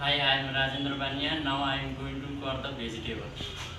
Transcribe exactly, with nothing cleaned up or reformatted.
Hi, I am Rajendra Bania. Now I am going to cut the vegetable.